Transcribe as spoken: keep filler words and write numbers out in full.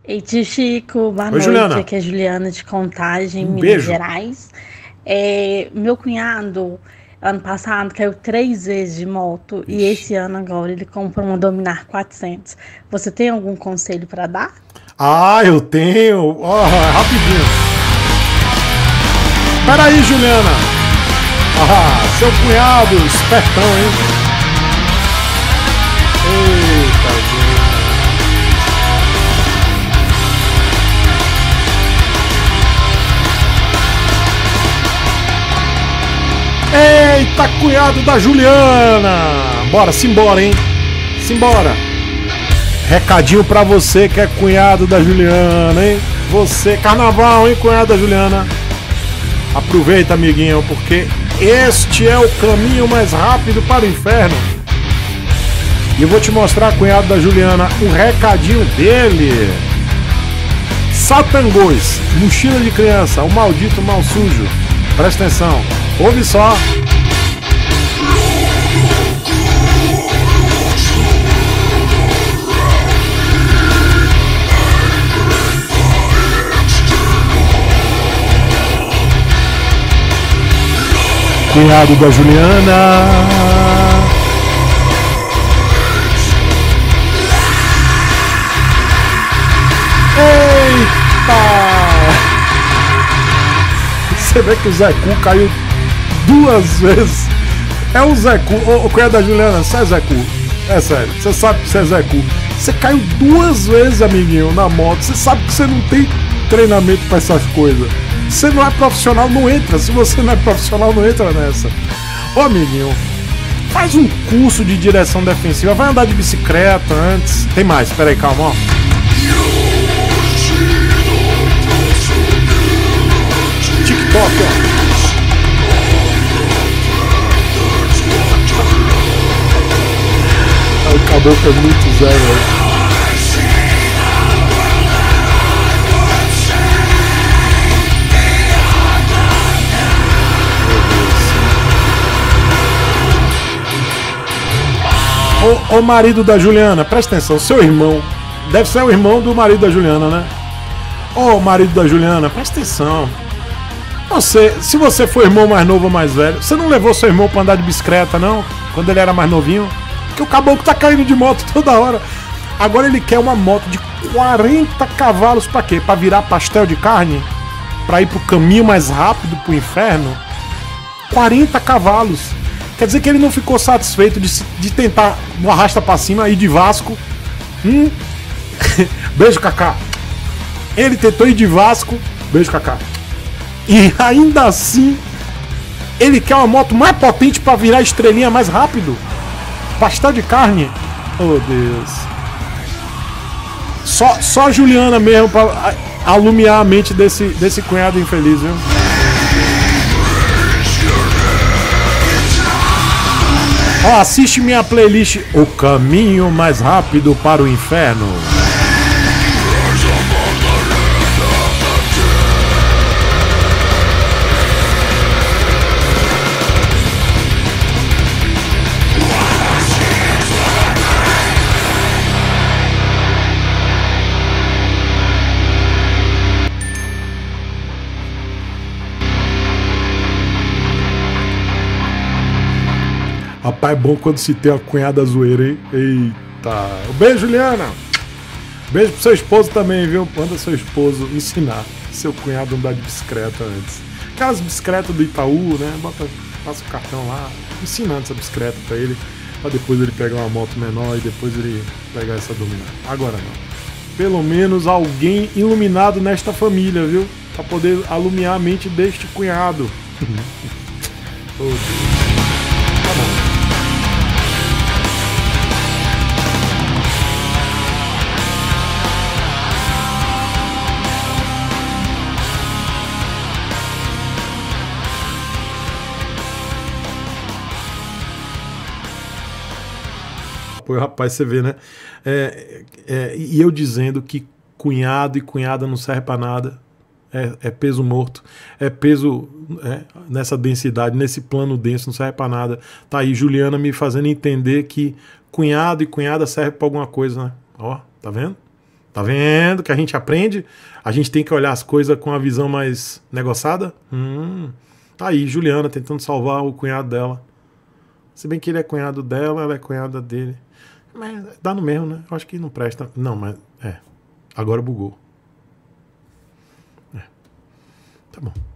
Ei, tio Chico, boa Oi, noite. Juliana. Aqui é a Juliana de Contagem, Um Minas beijo. Gerais. É, meu cunhado, ano passado, caiu três vezes de moto e Vixe. esse ano agora ele comprou uma Dominar quatrocentos. Você tem algum conselho para dar? Ah, eu tenho. Ó, rapidinho. Peraí, Juliana. Ah, seu cunhado, espertão, hein? Eita, Juliana. Eita, cunhado da Juliana. Bora, simbora, hein? Simbora. Recadinho pra você que é cunhado da Juliana, hein? Você, carnaval, hein, cunhado da Juliana? Aproveita, amiguinho, porque este é o caminho mais rápido para o inferno. E eu vou te mostrar, cunhado da Juliana, o recadinho dele. Satangôs, mochila de criança, o maldito mal sujo. Presta atenção, ouve só. Cunhado da Juliana. Eita! Você vê que o Zé Cu caiu duas vezes. É o Zé Cu. Ô, ô cunhado da Juliana, você é Zé Cu. É sério, você sabe que você é Zé Cu. Você caiu duas vezes, amiguinho, na moto. Você sabe que você não tem treinamento pra essas coisas. Você não é profissional, não entra. Se você não é profissional, não entra nessa. Ô, amiguinho, faz um curso de direção defensiva. Vai andar de bicicleta antes. Tem mais, peraí, calma, ó. TikTok, ó. O caboclo é muito zero, velho. Ô, ô marido da Juliana, presta atenção, seu irmão, deve ser o irmão do marido da Juliana, né? Ô marido da Juliana, presta atenção. Você, se você for irmão mais novo ou mais velho, você não levou seu irmão pra andar de bicicleta, não? Quando ele era mais novinho? Porque o caboclo tá caindo de moto toda hora. Agora ele quer uma moto de quarenta cavalos pra quê? Pra virar pastel de carne? Pra ir pro caminho mais rápido pro inferno? quarenta cavalos. Quer dizer que ele não ficou satisfeito de, de tentar no arrasta pra cima ir de Vasco. Hum? Beijo, Kaká. Ele tentou ir de Vasco. Beijo, Kaká. E ainda assim, ele quer uma moto mais potente pra virar estrelinha mais rápido. Pastel de carne. Oh, Deus. Só, só a Juliana mesmo pra alumiar a mente desse, desse cunhado infeliz, viu? Ó, assiste minha playlist O Caminho Mais Rápido para o Inferno. Rapaz, é bom quando se tem uma cunhada zoeira, hein? Eita. Beijo, Juliana. Beijo pro seu esposo também, viu? Manda seu esposo ensinar seu cunhado a andar de bicicleta antes. Aquelas bicicletas do Itaú, né? Bota, passa o cartão lá, ensinando essa bicicleta pra ele, pra depois ele pegar uma moto menor e depois ele pegar essa Dominar. Agora não. Pelo menos alguém iluminado nesta família, viu? Pra poder alumiar a mente deste cunhado. Oh, Deus. Tá bom. Pô, rapaz, você vê, né? É, é, e eu dizendo que cunhado e cunhada não serve pra nada. É, é peso morto. É peso é, nessa densidade, nesse plano denso, não serve pra nada. Tá aí Juliana me fazendo entender que cunhado e cunhada serve pra alguma coisa, né? Ó, tá vendo? Tá vendo que a gente aprende? A gente tem que olhar as coisas com a visão mais negociada? Hum, tá aí, Juliana tentando salvar o cunhado dela. Se bem que ele é cunhado dela, ela é cunhada dele. Mas dá no mesmo, né? Eu acho que não presta. Não, mas é. Agora bugou. É. Tá bom.